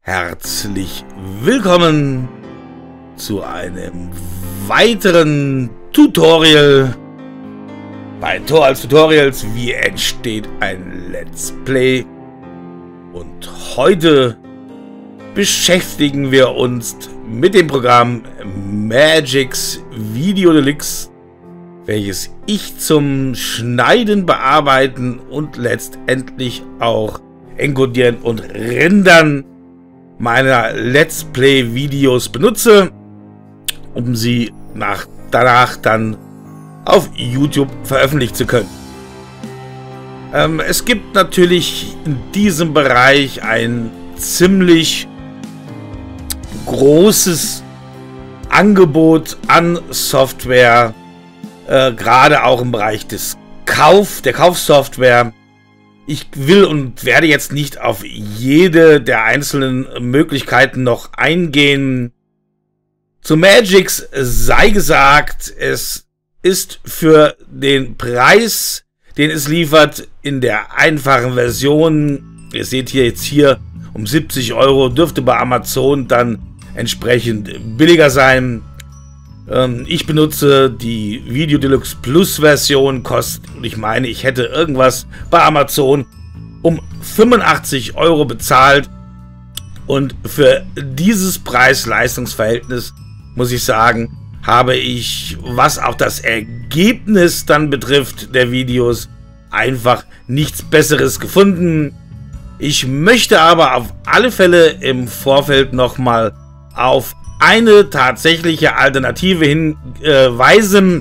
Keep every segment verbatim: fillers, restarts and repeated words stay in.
Herzlich willkommen zu einem weiteren Tutorial bei Tor als Tutorials. Wie entsteht ein Let's Play? Und heute beschäftigen wir uns mit dem Programm Magix Video Deluxe, welches ich zum Schneiden, Bearbeiten und letztendlich auch encodieren und rendern meiner Let's Play Videos benutze, um sie nach, danach dann auf YouTube veröffentlichen zu können. Ähm, es gibt natürlich in diesem Bereich ein ziemlich großes Angebot an Software, äh, gerade auch im Bereich des Kauf, der Kaufsoftware. Ich will und werde jetzt nicht auf jede der einzelnen Möglichkeiten noch eingehen. Zu Magix sei gesagt, es ist für den Preis, den es liefert, in der einfachen Version, ihr seht hier jetzt hier um siebzig Euro, dürfte bei Amazon dann entsprechend billiger sein. Ähm, ich benutze die Video Deluxe Plus Version, kostet, und ich meine, ich hätte irgendwas bei Amazon um fünfundachtzig Euro bezahlt, und für dieses Preis-Leistungs-Verhältnis muss ich sagen, habe ich, was auch das Ergebnis dann betrifft der Videos, einfach nichts Besseres gefunden. Ich möchte aber auf alle Fälle im Vorfeld nochmal auf eine tatsächliche Alternative hinweisen,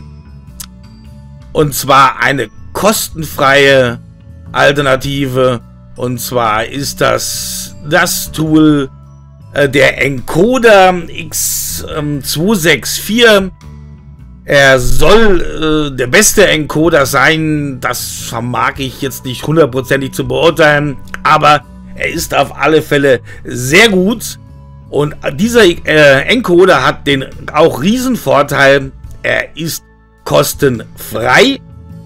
und zwar eine kostenfreie Alternative, und zwar ist das das Tool äh, der Encoder X zwei sechs vier. Er soll äh, der beste Encoder sein, das vermag ich jetzt nicht hundertprozentig zu beurteilen, aber er ist auf alle Fälle sehr gut. Und dieser äh, Encoder hat den auch Riesenvorteil, er ist kostenfrei.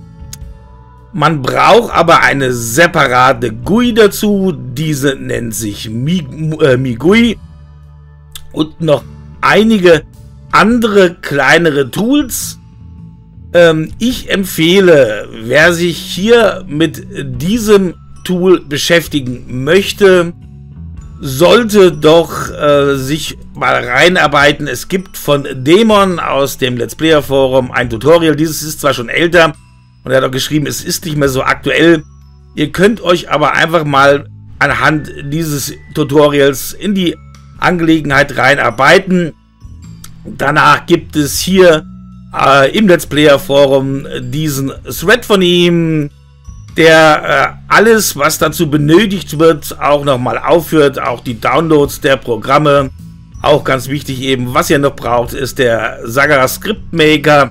Man braucht aber eine separate G U I dazu, diese nennt sich Mi, äh, Mi G U I, und noch einige andere kleinere Tools. Ähm, ich empfehle, wer sich hier mit diesem Tool beschäftigen möchte, sollte doch äh, sich mal reinarbeiten. Es gibt von Demon aus dem Let's Player Forum ein Tutorial. Dieses ist zwar schon älter, und er hat auch geschrieben, es ist nicht mehr so aktuell. Ihr könnt euch aber einfach mal anhand dieses Tutorials in die Angelegenheit reinarbeiten. Danach gibt es hier äh, im Let's Player Forum diesen Thread von ihm, der äh, alles, was dazu benötigt wird, auch nochmal aufführt, auch die Downloads der Programme. Auch ganz wichtig eben, was ihr noch braucht, ist der Sagara Script Maker,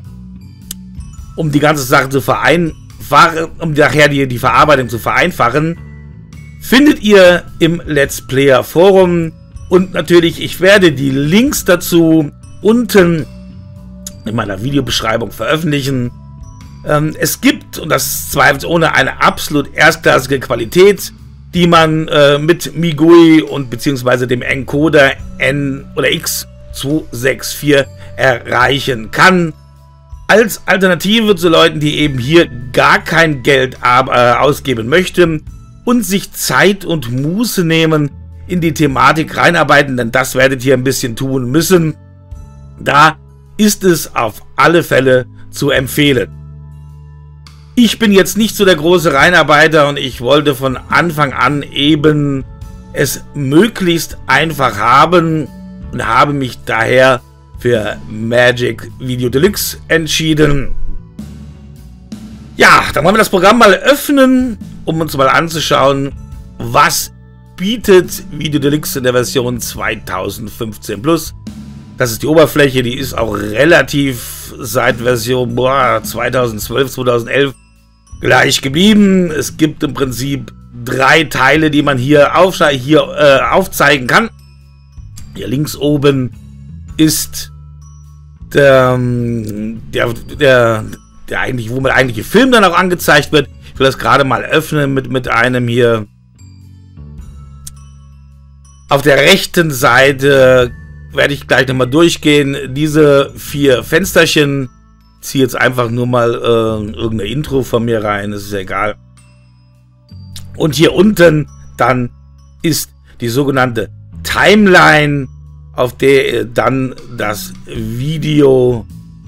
um die ganze Sache zu vereinfachen, um nachher die, die Verarbeitung zu vereinfachen. Findet ihr im Let's Player Forum, und natürlich, ich werde die Links dazu unten in meiner Videobeschreibung veröffentlichen. Es gibt, und das zweifelsohne, eine absolut erstklassige Qualität, die man äh, mit Mi G U I und beziehungsweise dem Encoder N oder X zwei sechs vier erreichen kann. Als Alternative zu Leuten, die eben hier gar kein Geld äh, ausgeben möchten und sich Zeit und Muße nehmen, in die Thematik reinarbeiten, denn das werdet ihr ein bisschen tun müssen. Da ist es auf alle Fälle zu empfehlen. Ich bin jetzt nicht so der große Reinarbeiter, und ich wollte von Anfang an eben es möglichst einfach haben und habe mich daher für Magix Video Deluxe entschieden. Ja, dann wollen wir das Programm mal öffnen, um uns mal anzuschauen, was bietet Video Deluxe in der Version zweitausendfünfzehn Plus. Das ist die Oberfläche, die ist auch relativ seit Version boah, zweitausendzwölf, zweitausendelf gleich geblieben. Es gibt im Prinzip drei Teile, die man hier, auf, hier äh, aufzeigen kann. Hier links oben ist der, der, der, der eigentlich, wo der eigentliche Film dann auch angezeigt wird. Ich will das gerade mal öffnen mit, mit einem hier Auf der rechten Seite werde ich gleich nochmal durchgehen. Diese vier Fensterchen. Ich ziehe jetzt einfach nur mal äh, irgendeine Intro von mir rein. Das ist ja egal. Und hier unten dann ist die sogenannte Timeline, auf der ihr dann das Video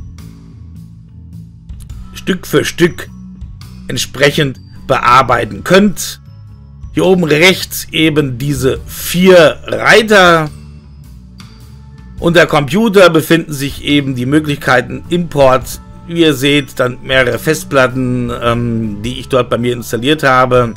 Stück für Stück entsprechend bearbeiten könnt. Hier oben rechts eben diese vier Reiter. Unter Computer befinden sich eben die Möglichkeiten Import. Wie ihr seht, dann mehrere Festplatten, ähm, die ich dort bei mir installiert habe.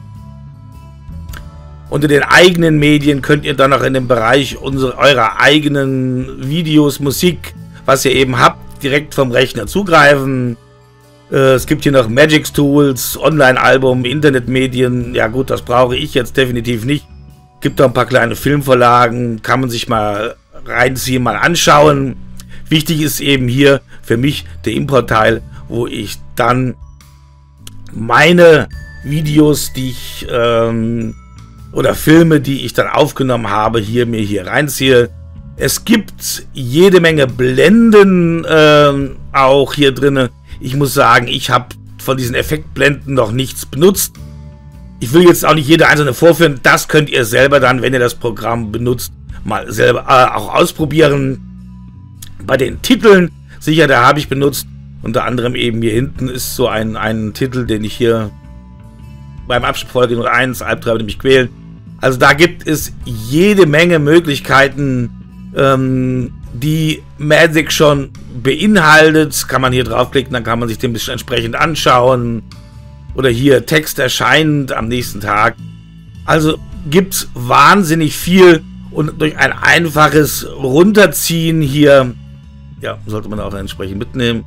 Unter den eigenen Medien könnt ihr dann noch in dem Bereich unsere, eurer eigenen Videos, Musik, was ihr eben habt, direkt vom Rechner zugreifen. Äh, es gibt hier noch Magix Tools, Online-Album, Internetmedien. Ja gut, das brauche ich jetzt definitiv nicht. Gibt da ein paar kleine Filmvorlagen, kann man sich mal reinziehen, mal anschauen. Wichtig ist eben hier für mich der Importteil, wo ich dann meine Videos, die ich ähm, oder Filme, die ich dann aufgenommen habe, hier mir hier reinziehe. Es gibt jede Menge Blenden ähm, auch hier drin. Ich muss sagen, ich habe von diesen Effektblenden noch nichts benutzt. Ich will jetzt auch nicht jede einzelne vorführen. Das könnt ihr selber dann, wenn ihr das Programm benutzt, mal selber äh, auch ausprobieren. Bei den Titeln, sicher, da habe ich benutzt. Unter anderem eben hier hinten ist so ein, ein Titel, den ich hier beim Abschnitt Folge null eins, Albträume, die mich quälen. Also da gibt es jede Menge Möglichkeiten, ähm, die Magic schon beinhaltet. Kann man hier draufklicken, dann kann man sich den bisschen entsprechend anschauen. Oder hier Text erscheinend am nächsten Tag. Also gibt es wahnsinnig viel und durch ein einfaches Runterziehen hier, ja, sollte man auch entsprechend mitnehmen.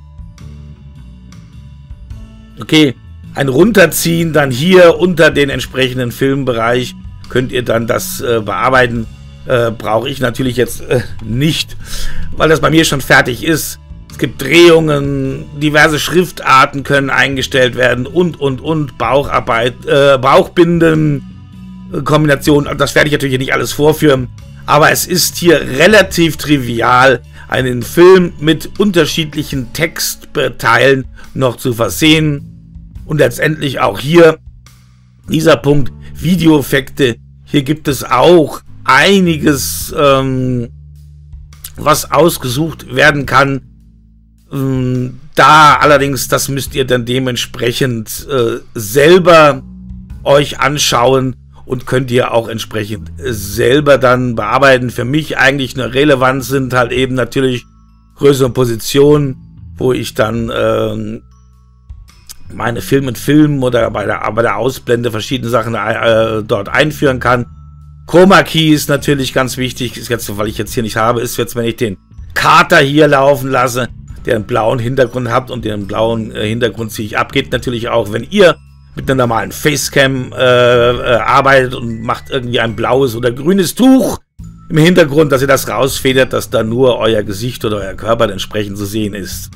Okay, ein Runterziehen dann hier unter den entsprechenden Filmbereich könnt ihr dann das äh, bearbeiten. Äh, brauche ich natürlich jetzt äh, nicht, weil das bei mir schon fertig ist. Es gibt Drehungen, diverse Schriftarten können eingestellt werden und, und, und, Baucharbeit, äh, Bauchbinden, äh, Kombination. Das werde ich natürlich nicht alles vorführen, aber es ist hier relativ trivial, einen Film mit unterschiedlichen Textteilen noch zu versehen. Und letztendlich auch hier dieser Punkt Videoeffekte. Hier gibt es auch einiges, ähm, was ausgesucht werden kann. Ähm, da allerdings, das müsst ihr dann dementsprechend äh, selber euch anschauen und könnt ihr auch entsprechend selber dann bearbeiten. Für mich eigentlich eine Relevanz sind halt eben natürlich Größe und Position, wo ich dann ähm, meine Film in Film oder bei der, bei der Ausblende verschiedene Sachen äh, dort einführen kann. Chroma Key ist natürlich ganz wichtig, ist jetzt, weil ich jetzt hier nicht habe, ist jetzt, wenn ich den Kater hier laufen lasse, der einen blauen Hintergrund habt und den blauen äh, Hintergrund ziehe ich ab, geht natürlich auch, wenn ihr mit einer normalen Facecam äh, äh, arbeitet und macht irgendwie ein blaues oder grünes Tuch im Hintergrund, dass ihr das rausfedert, dass da nur euer Gesicht oder euer Körper entsprechend zu sehen ist.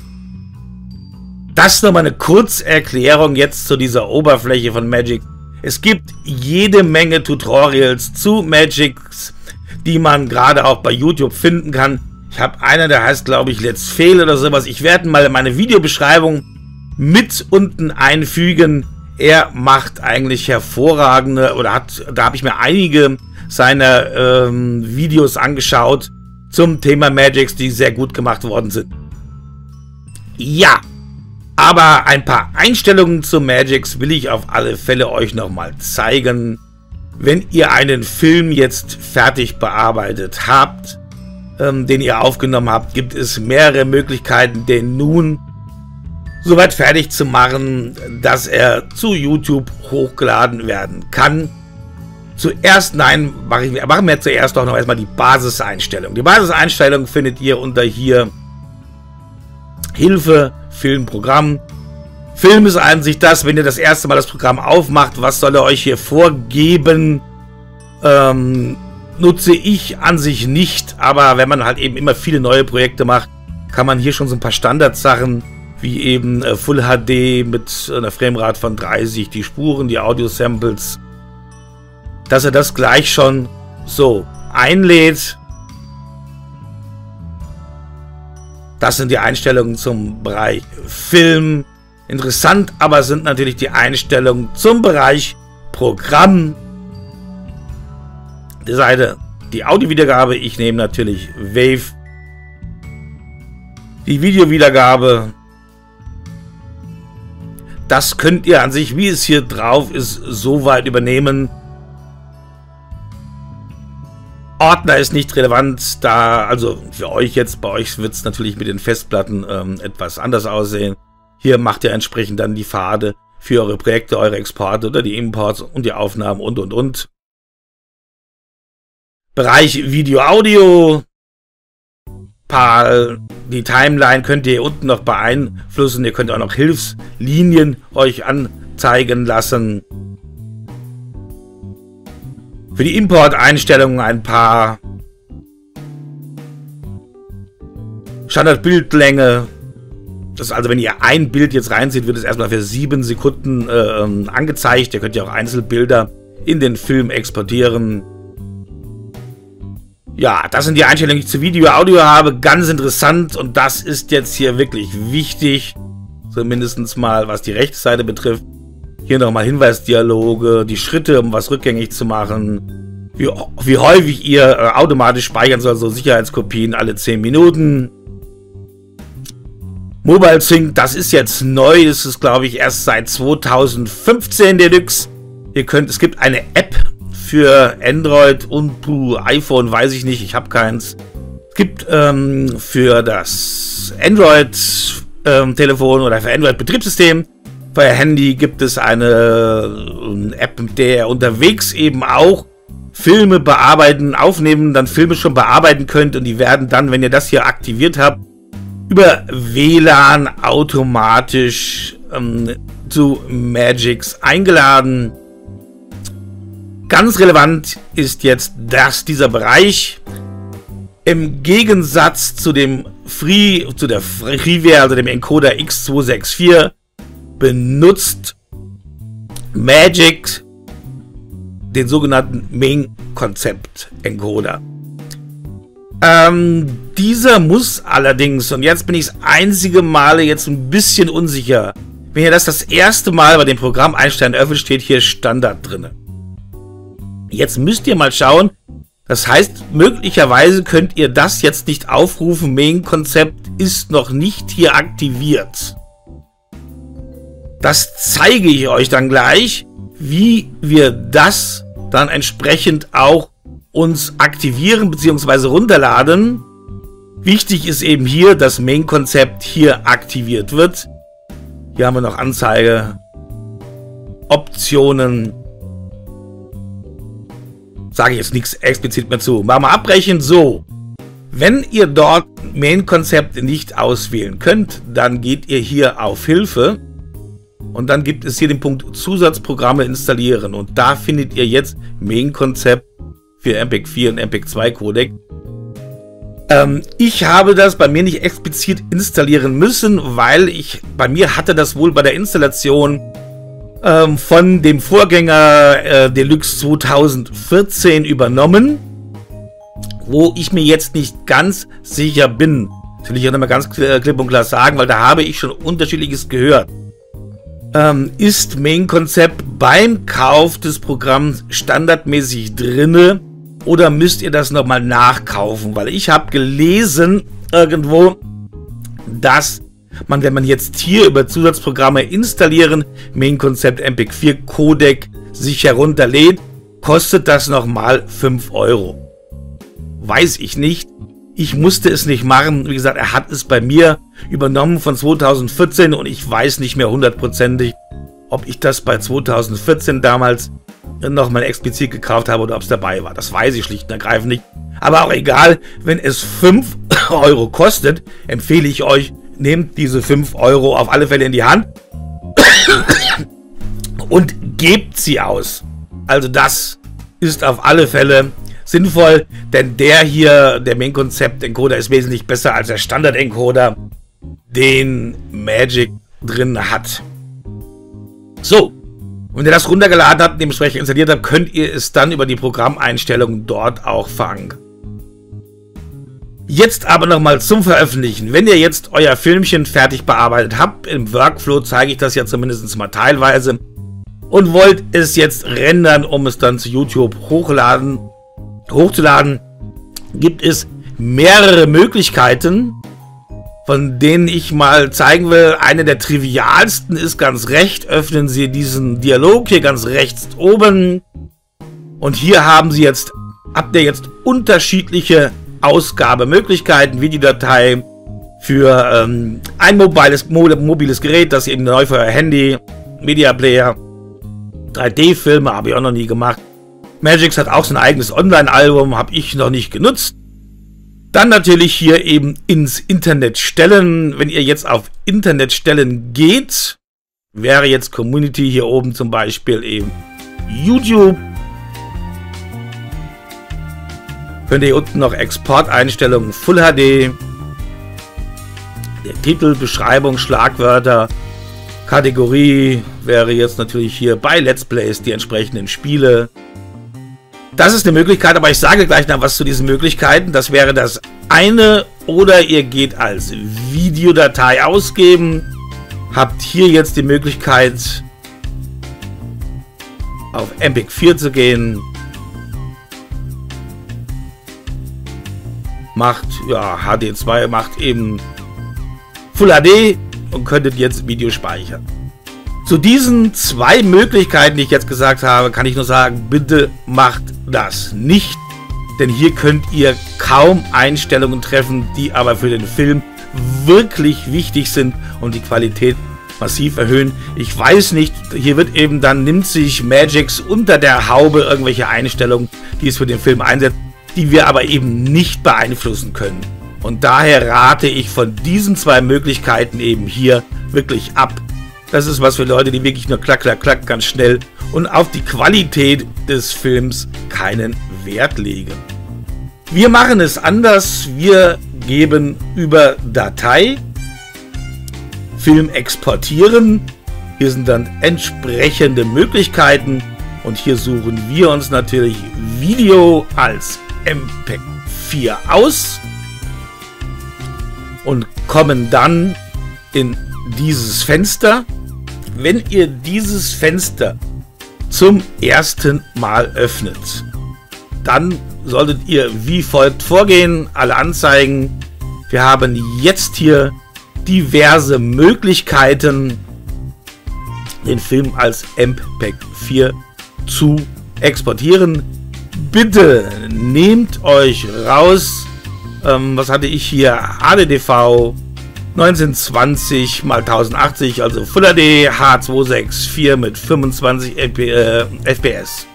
Das nochmal eine Kurzerklärung jetzt zu dieser Oberfläche von Magic. Es gibt jede Menge Tutorials zu Magics, die man gerade auch bei YouTube finden kann. Ich habe einer, der heißt, glaube ich, Let's Fail oder sowas. Ich werde mal meine Videobeschreibung mit unten einfügen. Er macht eigentlich hervorragende, oder hat, da habe ich mir einige seiner ähm, Videos angeschaut zum Thema Magics, die sehr gut gemacht worden sind. Ja. Aber ein paar Einstellungen zu Magics will ich auf alle Fälle euch nochmal zeigen. Wenn ihr einen Film jetzt fertig bearbeitet habt, ähm, den ihr aufgenommen habt, gibt es mehrere Möglichkeiten, den nun soweit fertig zu machen, dass er zu YouTube hochgeladen werden kann. Zuerst, nein, mache ich, machen wir zuerst doch noch erstmal die Basiseinstellung. Die Basiseinstellung findet ihr unter hier Hilfe, Filmprogramm. Film ist an sich das, wenn ihr das erste Mal das Programm aufmacht, was soll er euch hier vorgeben? Ähm, nutze ich an sich nicht, aber wenn man halt eben immer viele neue Projekte macht, kann man hier schon so ein paar Standardsachen, wie eben äh, Full H D mit einer Framerate von dreißig, die Spuren, die Audio-Samples, dass er das gleich schon so einlädt. Das sind die Einstellungen zum Bereich Film. Interessant aber sind natürlich die Einstellungen zum Bereich Programm. Die Seite, die Audiowiedergabe. Ich nehme natürlich Wave. Die Videowiedergabe. Das könnt ihr an sich, wie es hier drauf ist, soweit übernehmen. Ordner ist nicht relevant, da, also für euch jetzt, bei euch wird es natürlich mit den Festplatten ähm, etwas anders aussehen. Hier macht ihr entsprechend dann die Pfade für eure Projekte, eure Exporte oder die Imports und die Aufnahmen und und und. Bereich Video, Audio. Paar, die Timeline könnt ihr unten noch beeinflussen. Ihr könnt auch noch Hilfslinien euch anzeigen lassen. Für die Importeinstellungen ein paar. Standardbildlänge. Das ist also, wenn ihr ein Bild jetzt reinzieht, wird es erstmal für sieben Sekunden äh, angezeigt. Ihr könnt ja auch Einzelbilder in den Film exportieren. Ja, das sind die Einstellungen, die ich zu Video, Audio habe. Ganz interessant, und das ist jetzt hier wirklich wichtig. Zumindest mal, was die rechte Seite betrifft. Hier nochmal Hinweisdialoge, die Schritte, um was rückgängig zu machen. Wie, wie häufig ihr äh, automatisch speichern soll, so Sicherheitskopien alle zehn Minuten. Mobile Sync, das ist jetzt neu. Das ist, glaube ich, erst seit zweitausendfünfzehn Deluxe. Ihr könnt, es gibt eine App für Android und puh, iPhone, weiß ich nicht, ich habe keins. Es gibt ähm, für das Android-Telefon ähm, oder für Android-Betriebssystem, für euer Handy gibt es eine äh, App, mit der ihr unterwegs eben auch Filme bearbeiten, aufnehmen, dann Filme schon bearbeiten könnt, und die werden dann, wenn ihr das hier aktiviert habt, über W L A N automatisch ähm, zu Magix eingeladen. Ganz relevant ist jetzt, dass dieser Bereich im Gegensatz zu dem Free, zu der Freeware, also dem Encoder X zwei sechs vier, benutzt Magix den sogenannten Main-Konzept-Encoder. Ähm, dieser muss allerdings, und jetzt bin ich das einzige Male jetzt ein bisschen unsicher, wenn ihr das das erste Mal bei dem Programm einstellen öffnet, steht hier Standard drin. Jetzt müsst ihr mal schauen, das heißt, möglicherweise könnt ihr das jetzt nicht aufrufen, Main-Konzept ist noch nicht hier aktiviert. Das zeige ich euch dann gleich, wie wir das dann entsprechend auch uns aktivieren bzw. runterladen. Wichtig ist eben hier, dass Main-Konzept hier aktiviert wird. Hier haben wir noch Anzeige, Optionen. Sage ich jetzt nichts explizit mehr zu. Machen wir abbrechen. So, wenn ihr dort Main-Konzept nicht auswählen könnt, dann geht ihr hier auf Hilfe und dann gibt es hier den Punkt Zusatzprogramme installieren, und da findet ihr jetzt Main-Konzept für M P E G vier und M P E G zwei Codec. Ähm, ich habe das bei mir nicht explizit installieren müssen, weil ich bei mir hatte das wohl bei der Installation ähm, von dem Vorgänger äh, Deluxe zweitausendvierzehn übernommen, wo ich mir jetzt nicht ganz sicher bin. Das will ich auch nochmal ganz klipp und klar sagen, weil da habe ich schon Unterschiedliches gehört. Ähm, ist Main-Konzept beim Kauf des Programms standardmäßig drinne, oder müsst ihr das nochmal nachkaufen? Weil ich habe gelesen irgendwo, dass man, wenn man jetzt hier über Zusatzprogramme installieren, Main-Konzept M P E G vier Codec sich herunterlädt, kostet das nochmal fünf Euro. Weiß ich nicht. Ich musste es nicht machen. Wie gesagt, er hat es bei mir übernommen von zweitausendvierzehn, und ich weiß nicht mehr hundertprozentig, ob ich das bei zweitausendvierzehn damals nochmal explizit gekauft habe oder ob es dabei war. Das weiß ich schlicht und ergreifend nicht. Aber auch egal, wenn es fünf Euro kostet, empfehle ich euch, nehmt diese fünf Euro auf alle Fälle in die Hand und gebt sie aus. Also das ist auf alle Fälle sinnvoll, denn der hier, der Main-Konzept-Encoder, ist wesentlich besser als der Standard-Encoder, den Magix drin hat. So, Und wenn ihr das runtergeladen habt und dementsprechend installiert habt, könnt ihr es dann über die Programmeinstellungen dort auch verankern. Jetzt aber nochmal zum Veröffentlichen. Wenn ihr jetzt euer Filmchen fertig bearbeitet habt, im Workflow zeige ich das ja zumindest mal teilweise, und wollt es jetzt rendern, um es dann zu YouTube hochladen, hochzuladen, gibt es mehrere Möglichkeiten, von denen ich mal zeigen will. Eine der trivialsten ist ganz rechts. Öffnen Sie diesen Dialog hier ganz rechts oben. Und hier haben Sie jetzt, habt ihr jetzt unterschiedliche Ausgabemöglichkeiten, Videodatei für ähm, ein mobiles, mobiles Gerät, das eben neu für euer Handy, Media Player, drei D-Filme habe ich auch noch nie gemacht. Magix hat auch sein eigenes Online-Album, habe ich noch nicht genutzt. Dann natürlich hier eben ins Internet stellen. Wenn ihr jetzt auf Internet stellen geht, wäre jetzt Community hier oben zum Beispiel eben YouTube. Könnt ihr hier unten noch Exporteinstellungen Full H D. Der Titel, Beschreibung, Schlagwörter, Kategorie wäre jetzt natürlich hier bei Let's Plays die entsprechenden Spiele. Das ist eine Möglichkeit, aber ich sage gleich noch was zu diesen Möglichkeiten. Das wäre das eine, oder ihr geht als Videodatei ausgeben, habt hier jetzt die Möglichkeit auf M P E G vier zu gehen, macht ja H D zwei, macht eben Full H D und könntet jetzt Video speichern. Zu diesen zwei Möglichkeiten, die ich jetzt gesagt habe, kann ich nur sagen, bitte macht das nicht, denn hier könnt ihr kaum Einstellungen treffen, die aber für den Film wirklich wichtig sind und die Qualität massiv erhöhen. Ich weiß nicht, hier wird eben dann, nimmt sich Magix unter der Haube irgendwelche Einstellungen, die es für den Film einsetzt, die wir aber eben nicht beeinflussen können. Und daher rate ich von diesen zwei Möglichkeiten eben hier wirklich ab. Das ist was für Leute, die wirklich nur klack, klack, klack ganz schnell und auf die Qualität des Films keinen Wert legen. Wir machen es anders. Wir geben über Datei, Film exportieren. Hier sind dann entsprechende Möglichkeiten und hier suchen wir uns natürlich Video als M P E G vier aus und kommen dann in dieses Fenster. Wenn ihr dieses Fenster zum ersten Mal öffnet, dann solltet ihr wie folgt vorgehen. Alle Anzeigen. Wir haben jetzt hier diverse Möglichkeiten, den Film als M P E G vier zu exportieren. Bitte nehmt euch raus. Ähm, was hatte ich hier? H D T V neunzehnhundertzwanzig mal tausendachtzig, also Full H D, H zweihundertvierundsechzig mit fünfundzwanzig F P S.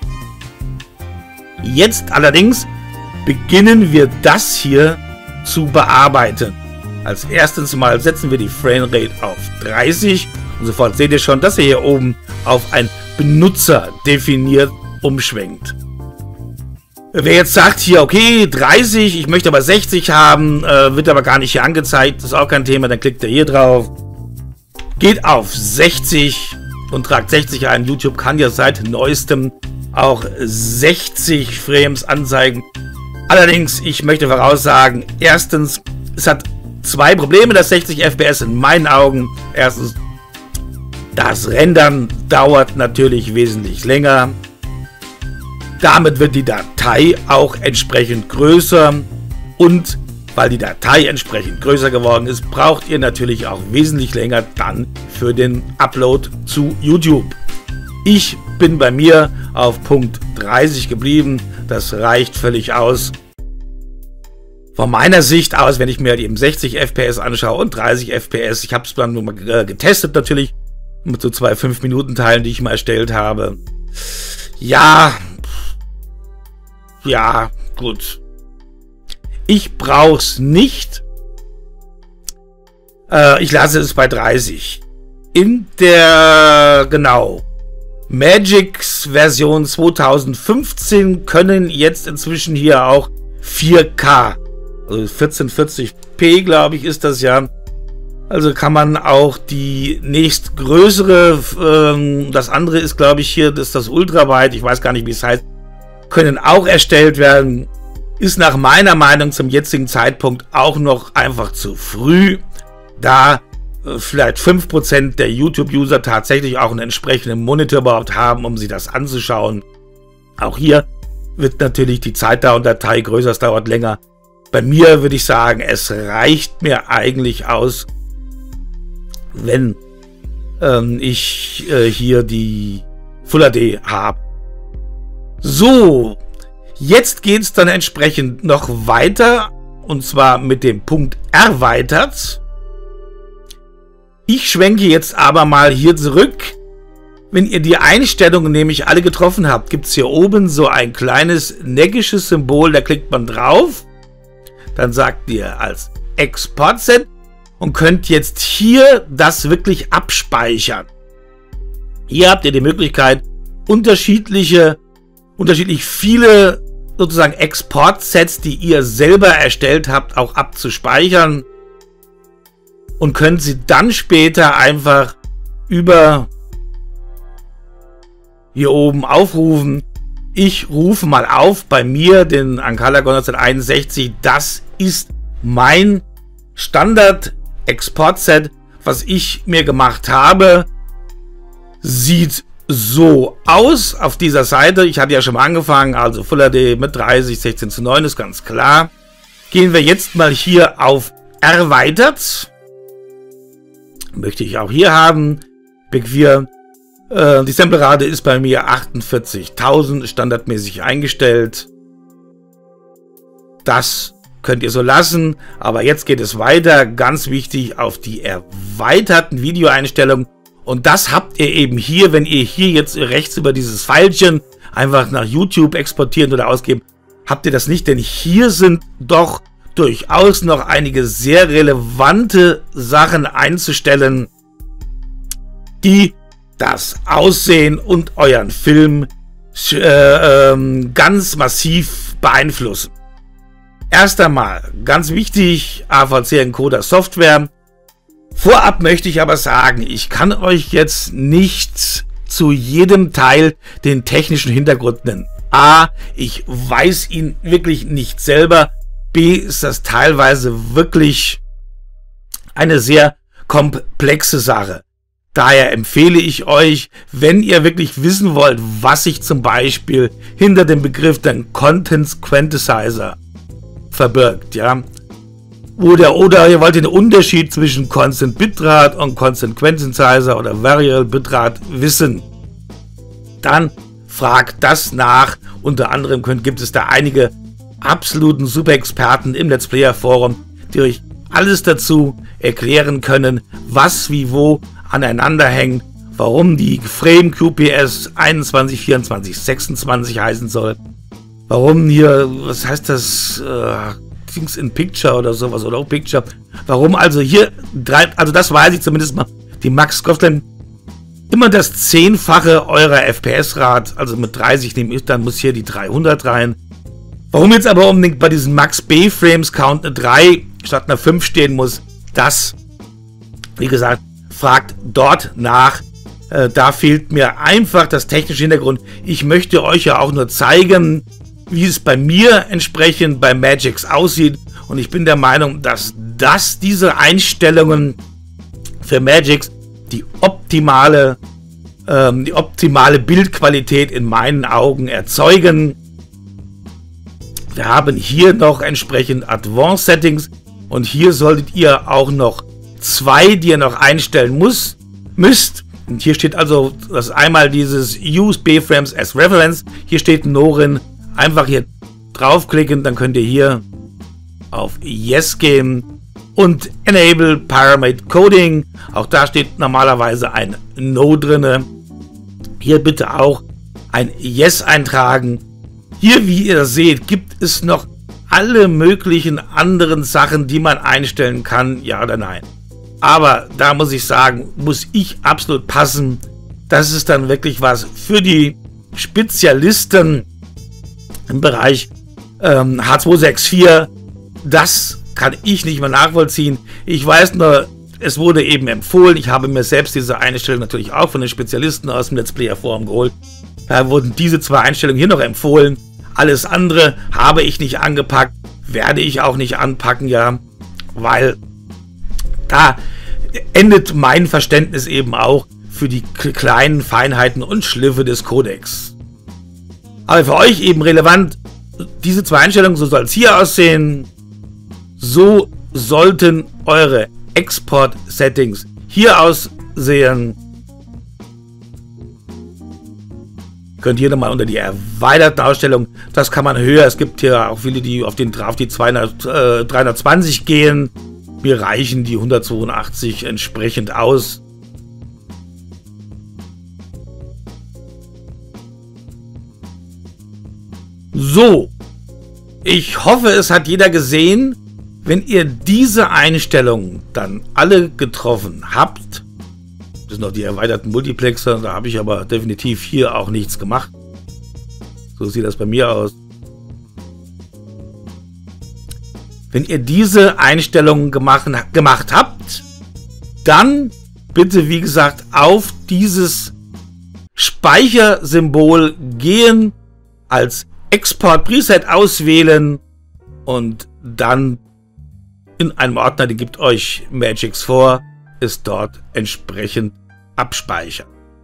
Jetzt allerdings beginnen wir das hier zu bearbeiten. Als erstes mal setzen wir die Framerate auf dreißig und sofort seht ihr schon, dass er hier oben auf ein Benutzer definiert umschwenkt. Wer jetzt sagt hier, okay, dreißig, ich möchte aber sechzig haben, äh, wird aber gar nicht hier angezeigt, ist auch kein Thema, dann klickt er hier drauf, geht auf sechzig und tragt sechzig ein. YouTube kann ja seit neuestem auch sechzig Frames anzeigen. Allerdings, ich möchte voraussagen, erstens, es hat zwei Probleme, das sechzig F P S in meinen Augen. Erstens, das Rendern dauert natürlich wesentlich länger. Damit wird die Datei auch entsprechend größer und weil die Datei entsprechend größer geworden ist, braucht ihr natürlich auch wesentlich länger dann für den Upload zu YouTube. Ich bin bei mir auf Punkt dreißig geblieben, das reicht völlig aus. Von meiner Sicht aus, wenn ich mir eben sechzig F P S anschaue und dreißig F P S, ich habe es dann nur mal getestet natürlich, mit so zwei fünf Minuten Teilen, die ich mal erstellt habe. Ja, ja, gut. Ich brauche es nicht. Äh, ich lasse es bei dreißig. In der, genau, Magix Version zweitausendfünfzehn können jetzt inzwischen hier auch vier K, also vierzehnhundertvierzig p, glaube ich, ist das ja, Also kann man auch die nächstgrößere, ähm, das andere ist, glaube ich, hier, das ist das Ultrawide, ich weiß gar nicht, wie es heißt, können auch erstellt werden. Ist nach meiner Meinung zum jetzigen Zeitpunkt auch noch einfach zu früh, da äh, vielleicht fünf Prozent der YouTube-User tatsächlich auch einen entsprechenden Monitor überhaupt haben, um sich das anzuschauen. Auch hier wird natürlich die Zeitdatei größer, es dauert länger. Bei mir würde ich sagen, es reicht mir eigentlich aus, wenn ähm, ich äh, hier die Full H D habe. So, jetzt geht es dann entsprechend noch weiter, und zwar mit dem Punkt erweitert. Ich schwenke jetzt aber mal hier zurück. Wenn ihr die Einstellungen nämlich alle getroffen habt, gibt es hier oben so ein kleines neckiges Symbol, da klickt man drauf. Dann sagt ihr als Export-Set und könnt jetzt hier das wirklich abspeichern. Hier habt ihr die Möglichkeit, unterschiedliche, unterschiedlich viele sozusagen Export-Sets, die ihr selber erstellt habt, auch abzuspeichern und könnt sie dann später einfach über hier oben aufrufen. Ich rufe mal auf bei mir den Ancalagon neunzehnhunderteinundsechzig. Das ist mein Standard Exportset, was ich mir gemacht habe. Sieht so aus auf dieser Seite. Ich hatte ja schon mal angefangen, also Full H D mit dreißig, sechzehn zu neun ist ganz klar. Gehen wir jetzt mal hier auf erweitert. Möchte ich auch hier haben. Big vier. Äh, die Samplerate ist bei mir achtundvierzigtausend standardmäßig eingestellt. Das könnt ihr so lassen, aber jetzt geht es weiter, ganz wichtig, auf die erweiterten Videoeinstellungen, und das habt ihr eben hier, wenn ihr hier jetzt rechts über dieses Pfeilchen einfach nach YouTube exportieren oder ausgeben, habt ihr das nicht, denn hier sind doch durchaus noch einige sehr relevante Sachen einzustellen, die das Aussehen und euren Film äh, ähm, ganz massiv beeinflussen. Erst einmal, ganz wichtig, A V C-Encoder Software. Vorab möchte ich aber sagen, ich kann euch jetzt nicht zu jedem Teil den technischen Hintergrund nennen. A, ich weiß ihn wirklich nicht selber. B, ist das teilweise wirklich eine sehr komplexe Sache. Daher empfehle ich euch, wenn ihr wirklich wissen wollt, was sich zum Beispiel hinter dem Begriff den Content Quantizer verbirgt, ja, oder, oder ihr wollt den Unterschied zwischen Constant Bitrate und Constant Quantizer oder Variable Bitrate wissen, dann fragt das nach. Unter anderem könnt, gibt es da einige absoluten Super-Experten im Let's Player Forum, die euch alles dazu erklären können, was wie wo aneinander hängt, warum die Frame Q P S einundzwanzig, vierundzwanzig, sechsundzwanzig heißen soll, warum hier, was heißt das, äh, Things in Picture oder sowas, oder auch Picture, warum also hier, drei, also das weiß ich zumindest mal, die Max Scotland immer das Zehnfache eurer F P S-Rat, also mit dreißig nehme ich, dann muss hier die dreihundert rein. Warum jetzt aber unbedingt bei diesen Max B-Frames Count eine drei statt einer fünf stehen muss, das, wie gesagt, fragt dort nach. Äh, da fehlt mir einfach das technische Hintergrund. Ich möchte euch ja auch nur zeigen, wie es bei mir entsprechend bei Magix aussieht. Und ich bin der Meinung, dass das diese Einstellungen für Magix die optimale, ähm, die optimale Bildqualität in meinen Augen erzeugen. Wir haben hier noch entsprechend Advanced Settings und hier solltet ihr auch noch zwei, die ihr noch einstellen muss, müsst. Und hier steht also, das einmal dieses Use B-Frames as Reference. Hier steht Norin. Einfach hier draufklicken, dann könnt ihr hier auf Yes gehen und Enable Pyramid Coding. Auch da steht normalerweise ein No drinne. Hier bitte auch ein Yes eintragen. Hier, wie ihr seht, gibt es noch alle möglichen anderen Sachen, die man einstellen kann, ja oder nein. Aber da muss ich sagen, muss ich absolut passen. Das ist dann wirklich was für die Spezialisten im Bereich ähm, H zwei sechs vier. Das kann ich nicht mehr nachvollziehen. Ich weiß nur, es wurde eben empfohlen, ich habe mir selbst diese Einstellung natürlich auch von den Spezialisten aus dem Let's Player Forum geholt. Da wurden diese zwei Einstellungen hier noch empfohlen. Alles andere habe ich nicht angepackt, werde ich auch nicht anpacken, ja, weil da endet mein Verständnis eben auch für die kleinen Feinheiten und Schliffe des Codecs. Aber für euch eben relevant, diese zwei Einstellungen, so soll es hier aussehen, so sollten eure Export-Settings hier aussehen. Ihr könnt hier nochmal unter die erweiterten Ausstellungen, das kann man höher, es gibt hier auch viele, die auf, den, auf die zweihundert, äh, dreihundertzwanzig gehen. Mir reichen die hundertzweiundachtzig entsprechend aus. So, ich hoffe, es hat jeder gesehen. Wenn ihr diese Einstellungen dann alle getroffen habt, das sind noch die erweiterten Multiplexer, da habe ich aber definitiv hier auch nichts gemacht. So sieht das bei mir aus. Wenn ihr diese Einstellungen gemacht, gemacht habt, dann bitte, wie gesagt, auf dieses Speichersymbol gehen, als Export Preset auswählen und dann in einem Ordner, den gibt euch Magix vor, es dort entsprechend abspeichern.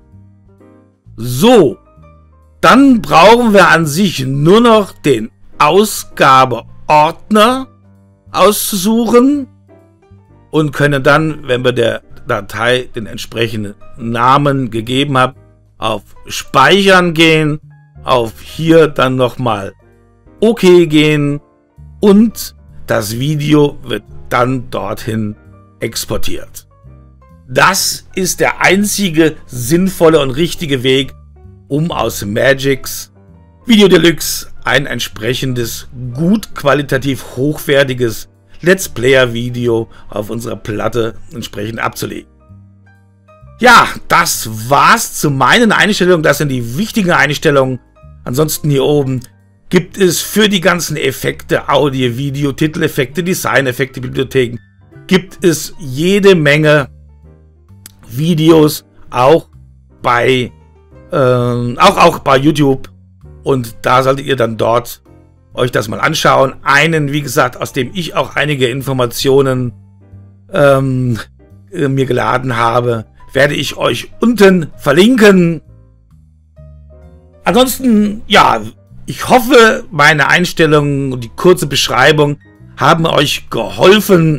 So, dann brauchen wir an sich nur noch den Ausgabeordner auszusuchen und können dann, wenn wir der Datei den entsprechenden Namen gegeben haben, auf Speichern gehen, auf hier dann nochmal OK gehen und das Video wird dann dorthin exportiert. Das ist der einzige sinnvolle und richtige Weg, um aus Magix Video Deluxe ein entsprechendes, gut qualitativ hochwertiges Let's Player Video auf unserer Platte entsprechend abzulegen. Ja, das war's zu meinen Einstellungen. Das sind die wichtigen Einstellungen. Ansonsten hier oben gibt es für die ganzen Effekte, Audio, Video, Titeleffekte, Designeffekte, Bibliotheken, gibt es jede Menge Videos, auch bei, äh, auch, auch bei YouTube. Und da solltet ihr dann dort euch das mal anschauen. Einen, wie gesagt, aus dem ich auch einige Informationen ähm, mir geladen habe, werde ich euch unten verlinken. Ansonsten, ja, ich hoffe, meine Einstellungen und die kurze Beschreibung haben euch geholfen.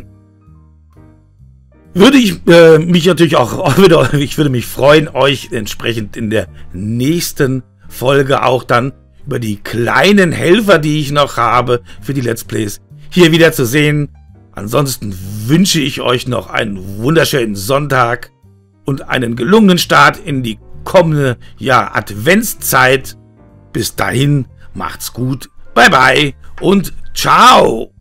Würde ich äh, mich natürlich auch, ich würde mich freuen, euch entsprechend in der nächsten Folge auch dann über die kleinen Helfer, die ich noch habe für die Let's Plays, hier wieder zu sehen. Ansonsten wünsche ich euch noch einen wunderschönen Sonntag und einen gelungenen Start in die kommende ja, Adventszeit. Bis dahin, macht's gut, bye bye und ciao!